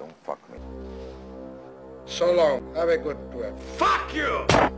Don't fuck me. So long. Have a good trip. Fuck you!